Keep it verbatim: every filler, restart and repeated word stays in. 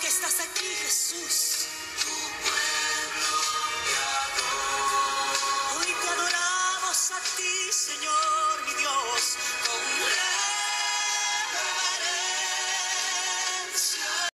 que estás aquí, Jesús. Tu pueblo te adora. Hoy te adoramos a ti, Señor, mi Dios, con gran